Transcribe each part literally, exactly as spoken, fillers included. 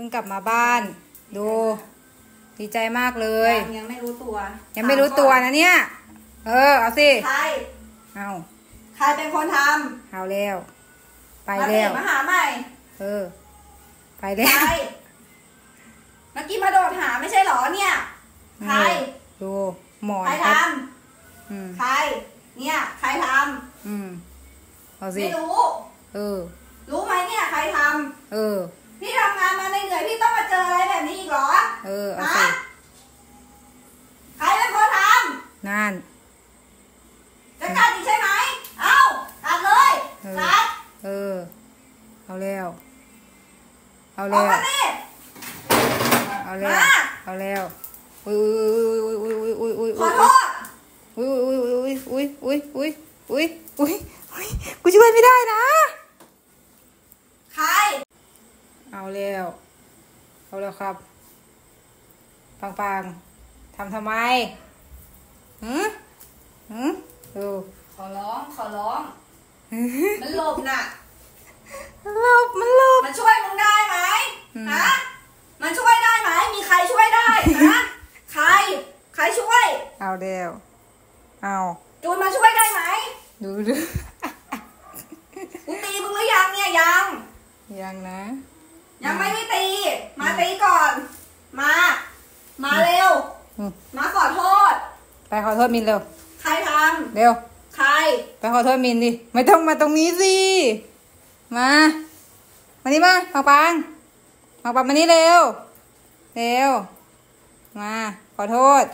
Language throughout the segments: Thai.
พิ่งกลับมาบ้านดูดีใจมากเลยยังไม่รู้ตัวยังไม่รู้ตัวนะเนี่ยเออเอาสิใครเอาใครเป็นคนทำเอาแล้วไปแล้วมาหาใหม่เออไปแล้วเมื่อกี้มาโดดหาไม่ใช่หรอเนี่ยใครดูหมอนใครทำใครเนี่ยใครทำอืมเอาสิไม่รู้เออรู้ไหมเนี่ยใครทำเออพี่ทำงานมาเหนื่อยพี่ต้องมาเจออะไรแบบนี้อีกเหรอเออเอาสิใครเป็นคนทำนั่นจะกัดอีกใช่ไหมเอากัดเลยกัดเออเอาแล้วเอาแล้วเอาแล้วเอาแล้วอุ้ยอุ้ยอุ้ยอุ้ยอุ้ยอุ้ยขอโทษอุ้ยอุ้ยอุ้ยอุ้ยอุ้ยอุ้ยอุ้ยอุ้ยอุ้ยกูช่วยไม่ได้นะใครเอาแล้วเอาแล้วครับปังปังทำทำไมหืมหืมดูขอร้องขอร้องมันหลบน่ะมันหลบมันหลบมันช่วยมึงได้ไหมฮะมันช่วยได้ไหมมีใครช่วยได้ฮะใครใครช่วยเอาเดียวเอาจูนมาช่วยได้ไหมดูดูกูตีมึงหรือยังเนี่ยยังยังนะยังไม่ได้ตีมาตีก่อนมามาเร็วมาขอโทษไปขอโทษมินเร็วใครทำเร็วใครไปขอโทษมินดิไม่ต้องมาตรงนี้สิมามานี่มาปังปังปังปังมานี่เร็วเร็วมาขอโทษ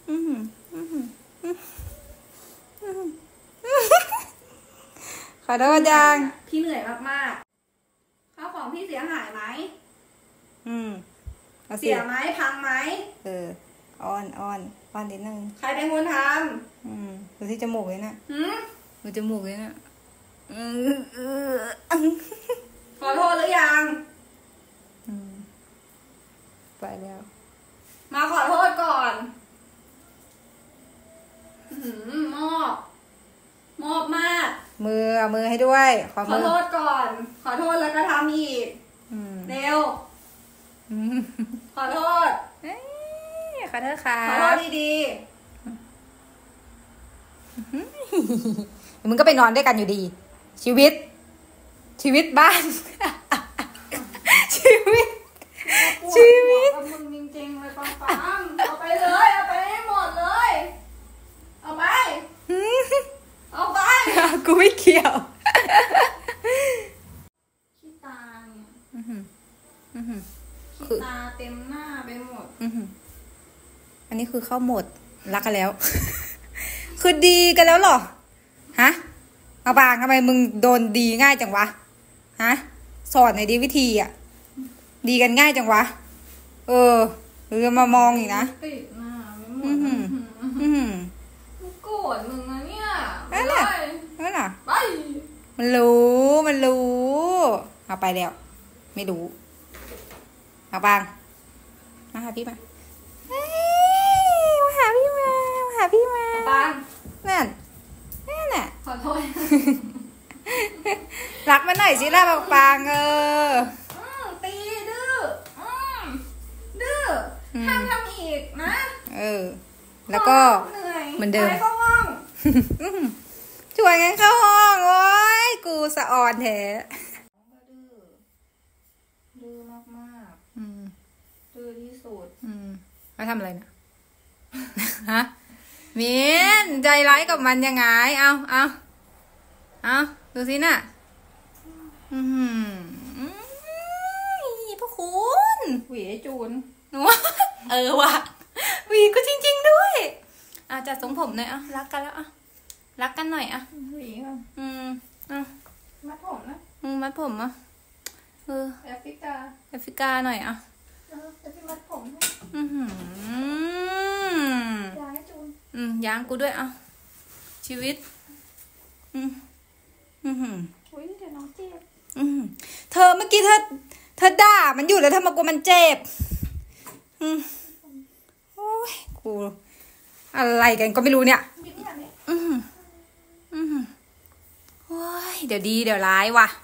ขอโทษยังพี่เหนื่อยมากๆข้าวของพี่เสียหายไหมอืมเสียไหมพังไหมเอออ้อนอ้อนอ้อนนิดนึงใครเป็นคนทำอืมดูที่จมูกเลยนะหืมดูจมูกเลยนะขอโทษหรือยังอืมไปแล้วมาขอโทษก่อนมอบมอบมากมือเอามือให้ด้วยขอขอโทษก่อนขอโทษแล้วก็ทำอีกเร็วขอโทษขอโทษค่ะขอโทษดีๆมึงก็ไปนอนด้วยกันอยู่ดีชีวิตชีวิตบ้านชีวิตชีวิตมึงจริงๆเลยปังปังเอาไปเลยเอาไปให้หมดเลยเอาไปเอาไปกูไม่เกี่ยวขี้ตาเนี่ยขี้ตาเต็มหน้าไปหมดอันนี้คือเข้าโหมดรักกันแล้วคือดีกันแล้วหรอฮะมาบางทำไมมึงโดนดีง่ายจังวะฮะสอนในดีวิธีอ่ะดีกันง่ายจังวะเออหรือมามองอีกนะติดหน้าไม่หมดอืมโกรธมึงนะเนี่ยนั่นน่ะนั่นน่ะไปมันรู้มันรู้เอาไปแล้วไม่รู้มาบางมาหาพี่มามาหาพี่มามาหาพี่มาบางนั่นนั่นน่ะขอโทษรักมันหน่อยสิล่ะปางเออตีดื้อดื้อห้ามทำอีกนะเออแล้วก็เหมือนเดิมเข้าห้องช่วยกันเข้าห้องโอ้ยกูสะอ่อนแท้ดื้อมากๆดื้อที่สุดมาทำอะไรนะฮะมินใจร้ายกับมันยังไงเอาเอาเอาดูสิน่ะอืมพวกคุณหวีจูนเออว่ะหวีก็จริงๆด้วยอ่ะจัดทรงผมหน่อยอ่ะรักกันแล้วอ่ะรักกันหน่อยอ่ะหวีอ่ะอืมอ่ะมัดผมนะอืมมัดผมอ่ะเออแอฟริกาแอฟริกาหน่อยอ่ะเออจะพี่มัดผมให้อือหือยางให้จูนอืมยางกูด้วยอ่ะชีวิตอืมอือหืออุ้ยเดี๋ยวน้องเจ็บอืมเธอเมื่อกี้เธอเธอด่ามันอยู่แล้วเธอมากลัวมันเจ็บอืมโอ้ยกูอะไรกันก็ไม่รู้เนี่ยอืมอืมโอ้ยเดี๋ยวดีเดี๋ยวร้ายว่ะ